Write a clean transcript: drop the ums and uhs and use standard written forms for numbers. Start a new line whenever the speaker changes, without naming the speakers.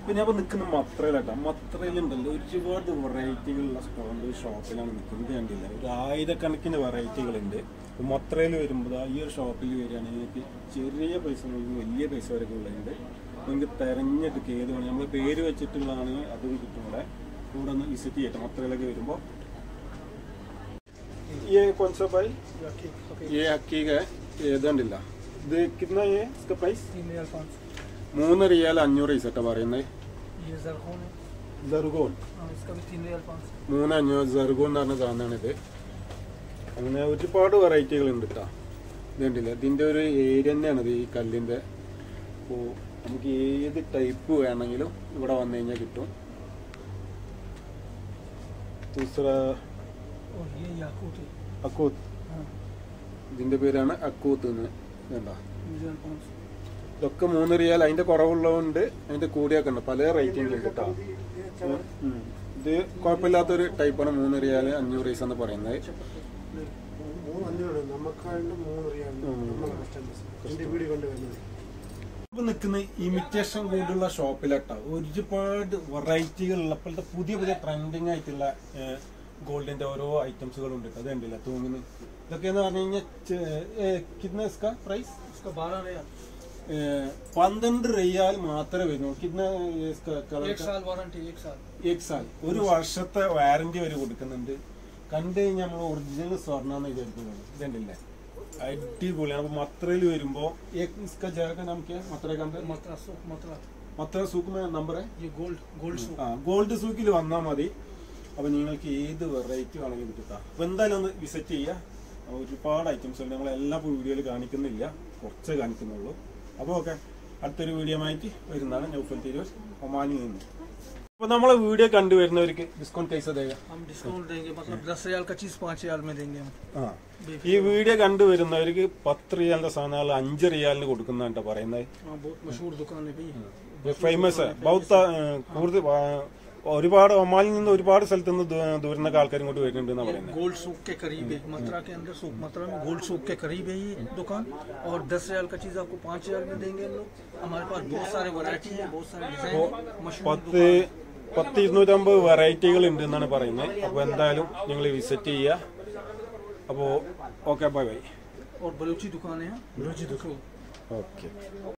പിന്നെ അപ്പോൾ നിൽക്കുന്ന മത്രയിലാട്ടോ. മത്രയിലുണ്ടല്ലോ ഒരുപാട് വെറൈറ്റികളുള്ള ഷോപ്പിലാണ് നിൽക്കുന്നത്. കണ്ടില്ല, ഒരു 1000കണക്കിന് വെറൈറ്റികളുണ്ട്. അപ്പോൾ മത്രയിൽ വരുമ്പോൾ ഈ ഒരു ഷോപ്പിൽ വരികയാണെങ്കിൽ നിങ്ങൾക്ക് ചെറിയ പൈസ മുതൽ വലിയ പൈസ വരെയൊക്കെ ഉള്ളതുണ്ട്. നിങ്ങൾക്ക് തിരഞ്ഞെടുക്കുക ഏത് വേണം. നമ്മൾ പേര് വെച്ചിട്ടുള്ളതാണെങ്കിൽ അതും കിട്ടും. ഇവിടെ ഒന്ന് വിസിറ്റ് ചെയ്യട്ടെ മത്രയിലൊക്കെ വരുമ്പോൾ. ये कौन सा भाई? ये हकीक है. ये കണ്ടില്ല, ഇത് कितना है इसका प्राइस? 3 റിയാൽ 500 പൈസ പറയുന്നത്. ജർഗോൺ 3,500 ജർഗോൺ എന്ന് പറഞ്ഞ സാധനമാണിത്. അങ്ങനെ ഒരുപാട് വെറൈറ്റികൾ ഉണ്ട് കേട്ടോ. ഇത് കണ്ടില്ല, ഇതിൻ്റെ ഒരു ഏരിയ തന്നെയാണിത് ഈ കല്ലിൻ്റെ. അപ്പോൾ നമുക്ക് ഏത് ടൈപ്പ് വേണമെങ്കിലും ഇവിടെ വന്നു കഴിഞ്ഞാൽ കിട്ടും. അക്കൂത്ത്, ഇതിന്റെ പേരാണ് അക്കൂത്ത് എന്ന്. വേണ്ട, ഇതൊക്കെ 3 റിയാൽ. അതിന്റെ കുറവുള്ളതുകൊണ്ട് അതിന്റെ കൂടിയൊക്കെ ഉണ്ട്, പല റേറ്റിംഗ് ഉണ്ട് കേട്ടോ. ഇത് കുഴപ്പമില്ലാത്തൊരു ടൈപ്പാണ്. 3 റിയാൽ 500 പൈസ എന്ന് പറയുന്നത്. നിൽക്കുന്ന ഇമിറ്റേഷൻ കൂടുള്ള ഷോപ്പിലാട്ടോ. ഒരുപാട് വെറൈറ്റികളുള്ള ഇപ്പോഴത്തെ പുതിയ പുതിയ ട്രെൻഡിങ് ആയിട്ടുള്ള ഗോൾഡിന്റെ ഓരോ ഐറ്റംസുകളുണ്ട്. അത് കണ്ടില്ല, തൂങ്ങുന്നു. ഇതൊക്കെയെന്ന് പറഞ്ഞു കഴിഞ്ഞാൽ കിतना इसका प्राइस? 12 റിയാൽ മാത്രമേ വരുന്നു. कितना इसका कलर? 1 साल, ഒരു വർഷത്തെ വാറന്റി വരെ കൊടുക്കുന്നുണ്ട്. കണ്ടു കഴിഞ്ഞാൽ നമ്മൾ ഒറിജിനൽ സ്വർണ്ണാന്ന് വിചാരിക്കുന്നത്. ഇതുണ്ടല്ലേ, അടിപൊളിയാണ്. അപ്പൊ മത്രയിൽ വരുമ്പോ മത്ര സൂക്ക് നമ്പർ ഗോൾഡ് സൂക്കിൽ വന്നാൽ മതി. അപ്പൊ നിങ്ങൾക്ക് ഏത് വെറൈറ്റി വേണമെങ്കിലും കിട്ടാം. അപ്പൊ എന്തായാലും ഒന്ന് വിസിറ്റ് ചെയ്യുക. ഒരുപാട് ഐറ്റംസ് ഉണ്ട്. നമ്മൾ എല്ലാ വീഡിയോയിൽ കാണിക്കുന്നില്ല, കുറച്ചേ കാണിക്കുന്നുള്ളൂ. അപ്പോൾ ഓക്കെ, അടുത്തൊരു വീഡിയോ ആയിട്ട് വരുന്നതാണ്. നൗഫൽ തിരൂർ, ഒമാനിൽ നിന്ന്. അപ്പോൾ നമ്മളെ വീഡിയോ കണ്ടുവരുന്നവർക്ക് ഡിസ്കൗണ്ട് कैसे देगा?
हम डिस्काउंट देंगे, मतलब 10 रियाल का चीज 5 रियाल में देंगे हम.
ഈ വീഡിയോ കണ്ടുവരുന്നവർക്ക് 10 റിയാലിന്റെ സാധനങ്ങൾ 5 റിയാലിന് കൊടുക്കുന്നതാണ് പറയുന്നത്.
बहुत मशहूर दुकान है भाई,
ഫേമസ് है बहुत. കൂടുതൽ ഒരുപാട് ഒമാനിൽ നിന്ന് ഒരുപാട് സ്ഥലത്ത് നിന്ന് ദൂരന്നൊക്കെ ആൾക്കാർ ഇങ്ങോട്ട് വരുന്നുണ്ടെന്നാണ് പറയുന്നത്.
गोल्ड सूक के करीब है मथुरा के अंदर. सूक मथुरा में गोल्ड सूक के करीब है ये दुकान. और 10 रियाल का चीज आपको 5 रियाल में देंगे हम लोग. हमारे पास बहुत सारे वैरायटी है, बहुत सारे डिजाइन.
250 വെറൈറ്റികൾ ഉണ്ട് എന്നാണ് പറയുന്നത്. അപ്പോൾ എന്തായാലും നിങ്ങൾ വിസിറ്റ് ചെയ്യുക. അപ്പോൾ ഓക്കെ, ബൈ ബൈ.
और बलूची दुकान है, बलूची दुकान.
ഓക്കെ.